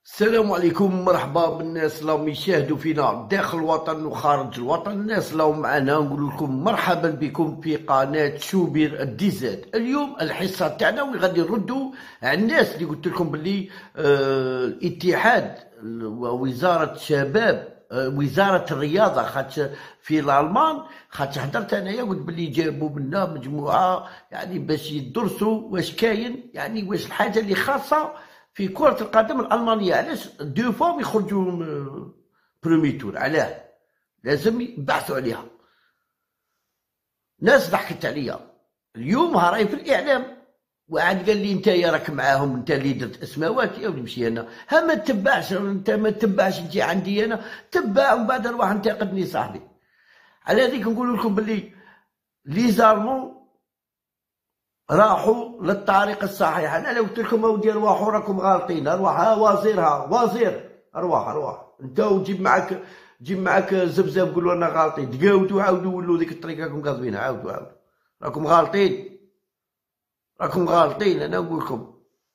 السلام عليكم، مرحبا بالناس اللي يشاهدوا فينا داخل الوطن وخارج الوطن. الناس اللي معنا نقول لكم مرحبا بكم في قناه شوبير الديزاد. اليوم الحصه تاعنا وغادي نردوا على الناس اللي قلت لكم باللي الاتحاد ووزاره الشباب وزاره الرياضه خاطر في الالمان، خاطر حضرت انايا قلت باللي جابوا منا مجموعه يعني باش يدرسوا واش كاين، يعني واش الحاجه اللي خاصه في كرة القدم الألمانية. علاش دو فوا يخرجوا برومي تور؟ علاه؟ لازم يبحثوا عليها. ناس ضحكت عليا اليوم راهي في الإعلام، واحد قال لي انت يا راك معاهم، انت اللي درت اسماوات يا ولي نمشي انا. ها ما تبعش انت، ما تبعش تجي عندي انا، تبع ومن بعد نروح انتقدني صاحبي. على هذيك نقول لكم باللي لي زالمون راحوا للطريق الصحيح. انا لو قلت لكم اودي ارواحوا راكم غالطين. ارواح وزير ارواح انت، وجيب معك زبزب قولوا لنا غالطين، تقاودوا عاودوا ولوا ديك الطريقه راكم كاذبين. عاودوا راكم غالطين. انا نقول لكم،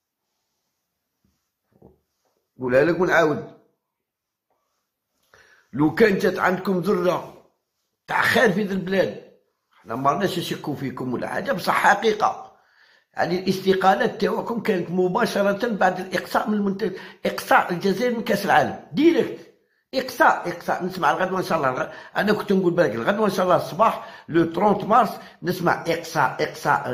نقولها لك ونعاود. لو كان جات عندكم ذره تاع خير في ذي البلاد، حنا ما رناش نشكوا فيكم ولا حاجه، بصح حقيقه يعني الاستقالات تاعكم كانت مباشرة بعد الإقصاء من إقصاء الجزائر من كأس العالم ديريكت. إقصاء نسمع الغدوة إن شاء الله. أنا كنت نقول بالك الغدوة إن شاء الله الصباح لو 30 مارس نسمع إقصاء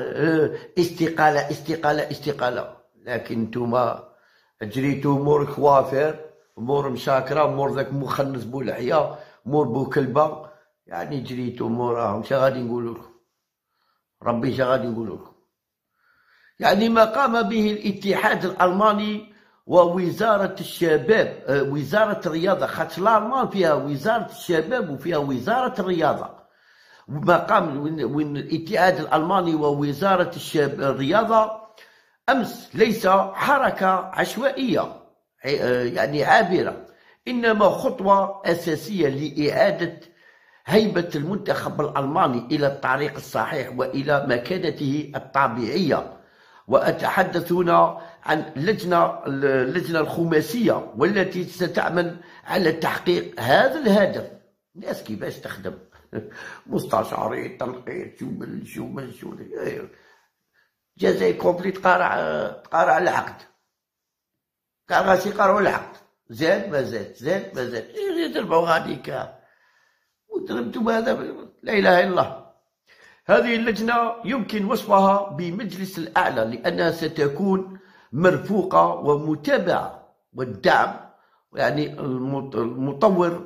استقالة. لكن نتوما جريتو مور خوافير، مور مشاكرة، مور ذاك مخنس بولحية، مور بوكلبة، يعني جريتو موراهم. شا غادي نقولوا لكم؟ ربي شا غادي نقولوا لكم؟ يعني ما قام به الاتحاد الألماني ووزارة الشباب، وزارة الرياضة، خاطر الألمان فيها وزارة الشباب وفيها وزارة الرياضة. ما قام الاتحاد الألماني ووزارة الرياضة أمس ليس حركة عشوائية يعني عابرة، إنما خطوة أساسية لإعادة هيبة المنتخب الألماني إلى الطريق الصحيح وإلى مكانته الطبيعية. وأتحدث هنا عن اللجنة الخماسية والتي ستعمل على تحقيق هذا الهدف. الناس كيفاش تخدم؟ مستشارين تنقيط شو جزائي كومبلي تقارع العقد، كاع غاسي يقارعوا العقد، زاد ما زاد يضربوا غاديك وضربتم. هذا لا إله إلا الله. هذه اللجنة يمكن وصفها بمجلس الأعلى لأنها ستكون مرفوقة ومتابعة، والدعم يعني المطور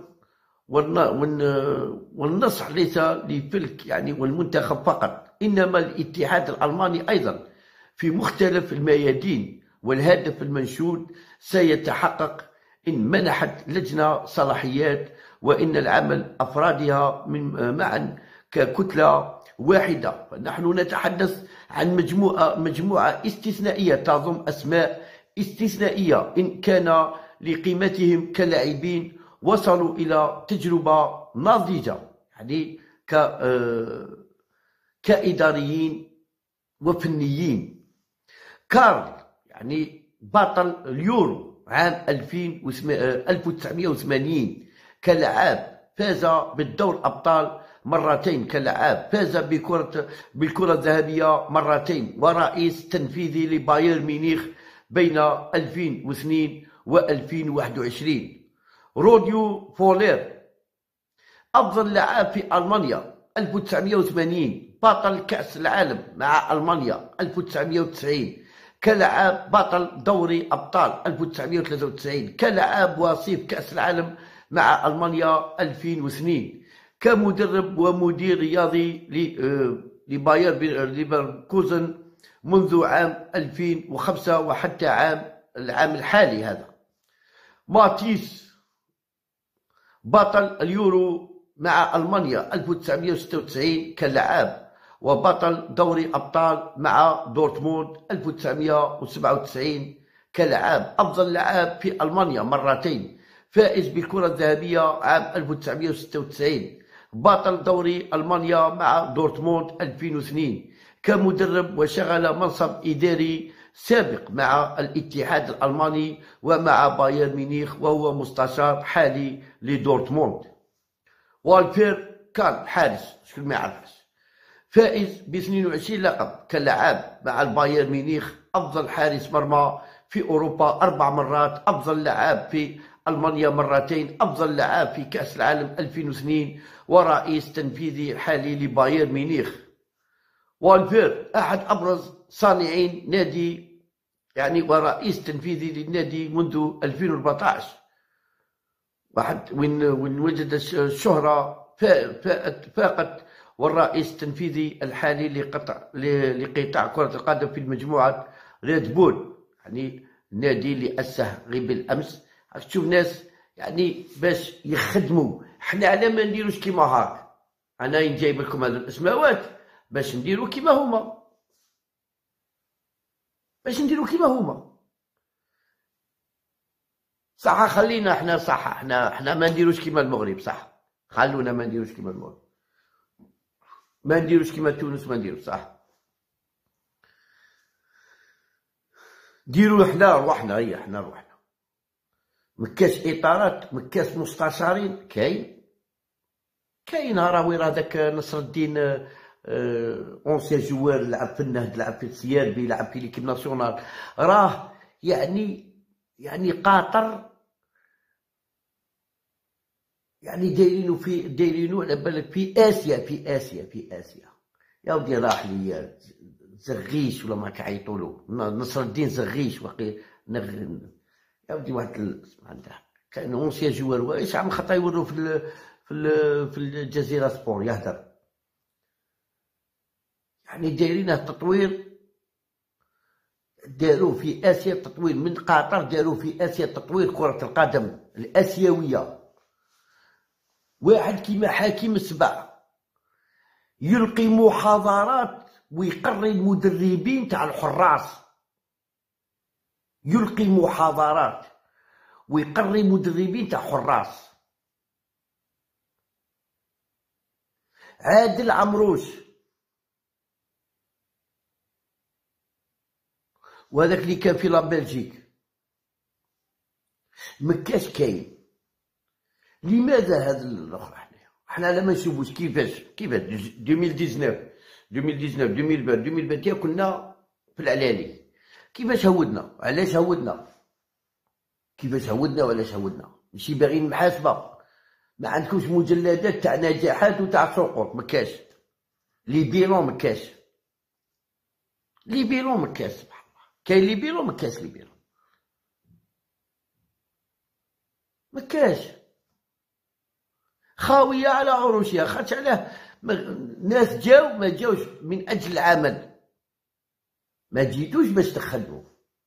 والنصح ليس لفلك يعني والمنتخب فقط، إنما الاتحاد الألماني أيضا في مختلف الميادين. والهدف المنشود سيتحقق إن منحت لجنة صلاحيات، وإن العمل أفرادها معا ككتلة واحدة. فنحن نتحدث عن مجموعة استثنائية تضم أسماء استثنائية إن كان لقيمتهم كلاعبين وصلوا إلى تجربة ناضجة يعني كإداريين وفنيين. كارل يعني بطل اليورو عام 1980 كلاعب، فاز بالدور أبطال مرتين كلاعب، فاز بالكرة الذهبية مرتين، ورئيس تنفيذي لبايرن ميونخ بين 2002 و 2021. روديو فولير أفضل لاعب في ألمانيا 1980، بطل كأس العالم مع ألمانيا 1990، كلاعب بطل دوري أبطال 1993، كلاعب وصيف كأس العالم مع ألمانيا 2002، كمدرب ومدير رياضي لباير ليفركوزن منذ عام 2005 وحتى العام الحالي هذا. ماتيس بطل اليورو مع ألمانيا 1996 كلاعب، وبطل دوري أبطال مع دورتموند 1997 كلاعب، أفضل لاعب في ألمانيا مرتين، فائز بالكرة الذهبية عام 1996، بطل دوري ألمانيا مع دورتموند 2002، كمدرب وشغل منصب إداري سابق مع الاتحاد الألماني ومع بايرن ميونخ، وهو مستشار حالي لدورتموند. والفير كان حارس، شكون ما يعرفش، فائز ب 22 لقب كلاعب مع البايرن ميونخ، أفضل حارس مرمى في أوروبا 4 مرات، أفضل لاعب في ألمانيا مرتين، أفضل لاعب في كأس العالم 2002، ورئيس تنفيذي حالي لبايرن ميونخ. والفير أحد أبرز صانعين نادي ورئيس تنفيذي للنادي منذ 2014، واحد وين وجد الشهرة فاقت، والرئيس التنفيذي الحالي لقطاع كرة القدم في مجموعة ريد بول، النادي اللي أسسه غير بالأمس. تشوف ناس باش يخدموا، حنا على ما نديروش كيما هاك. أنا جايب لكم هذو الأسماوات باش نديرو كيما هما، صح. خلينا حنا، صح، حنا ما نديروش كيما المغرب، صح، خلونا ما نديروش كيما المغرب، ما نديروش كيما تونس، ما نديروش، صح. ديروا حنا رواحنا، هي حنا رواحنا. مكاش اطارات، مكاش مستشارين، كاين راوي هذاك نصر الدين، اونسيان جوار، لعب في النهد، لعب في السياربي، لعب في ليكيب ناسيونال، راه قاطر، دايرينو على بالك في اسيا. يا ودي راح ليا زغيش ولا ما كيعيطولو، نصر الدين زغيش يا ودي واحد عندها كان اونسيان جوار، واش عم خطا يورو في الجزيرة سبور يهدر. دايرين التطوير، داروا في اسيا التطوير من قطر، داروا في اسيا تطوير كرة القدم الاسيوية. واحد كيما حكيم السبع يلقي محاضرات ويقري المدربين تاع الحراس، يلقي محاضرات ويقري مدربين تاع حراس. عادل عمروش وهذاك اللي كان في لابلجيك مكاش كاين. لماذا هذا الاخر؟ حنا لا ما نشوفوش كيفاش 2019 2021 كنا في العلالي. كيفاش هودنا؟ علاش هودنا؟ كيفاش هودنا وعلاش هودنا؟ ماشي باغيين محاسبه، ما عندكمش مجلدات تاع نجاحات وتاع سقوط، مكاش لي بيلون، مكاش لي بيلون، مكاش سبحان الله. كاين لي بيلون، مكاش لي بيلون، مكاش خاويه على عروشها. خاطش علاه ناس جاو ما جاوش من اجل العمل، ما جيتوش باش تخدموا،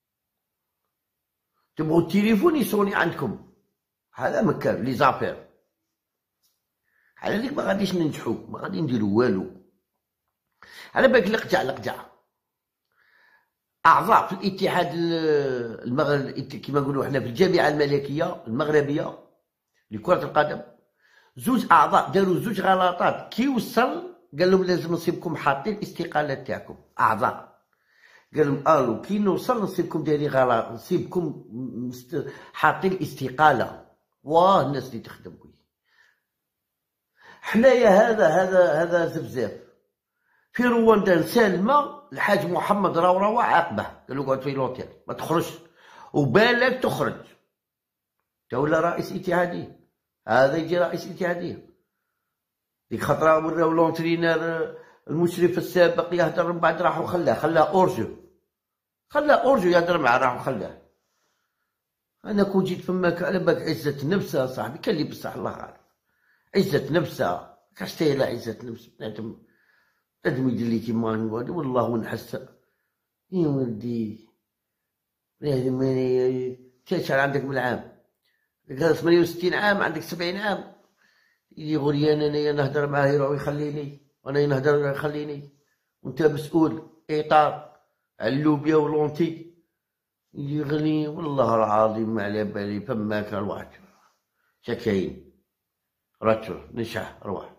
تبغوا التليفون يصوني عندكم. هذا مكان لي زافير. على ذيك ما غاديش ننجحوا، ما غادي نديروا والو. على بالك لقجع اعضاء في الاتحاد المغرب، كما نقولوا حنا في الجامعه الملكيه المغربيه لكره القدم، زوج اعضاء داروا زوج غلطات. كي وصل قال لهم لازم نصيبكم حاطين الاستقاله تاعكم. اعضاء قال لهم الو كي نوصل نصيبكم دايرين غلط، نصيبكم حاطين الاستقاله. واه الناس اللي تخدم حنايا هذا زبزاف. في رواندا سالمه الحاج محمد روروه عاقبه، قال له اقعد في لوتيل ما تخرجش، وبالك تخرج تولى رئيس اتحاديه. هذا يجي رئيس اتحاديه. ديك خطره وراو لونترينر المشرف السابق يهدر، من بعد راحوا خلاه اورجو يهدر معاه، راحوا خلاه. انا كون جيت فماك على بالك عزه نفسه صاحبي، كان لي بصح الله عارف عزه نفسه، كاستاهل عزه نفس بنادم يدير لي كيما نقول والله ونحس. يا ولدي شحال عندك من عام؟ 68 عام، عندك 70 عام. يجي غريان انايا نهدر معاه يروح يخليني، وانا نهدر يخليني، وانت مسؤول اطار على اللوبيا ولونتي. يجي يغني والله العظيم ما على بالي فماك الواحد شكاين رجل نشح روح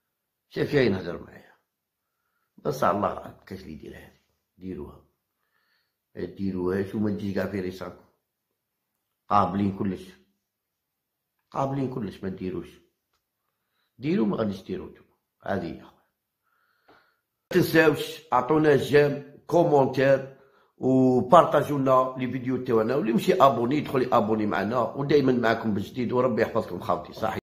شكاين هدر معايا. بس الله عارف كاش اللي يدير هذه ديروها. ديروهاش وما تجيش كاع في ريسانكم. قابلين كلش، قابلين كلش، ما ديروش. ديرو ما غاديش ديرو نتوما، هادي هي. متنساوش عطونا جيم، كومونتير، وبارطاجوا لنا لي فيديو تاعنا، واللي ماشي ابوني يدخل ابوني معنا، ودائما معكم بجديد، وربي يحفظكم خاوتي. صحيح.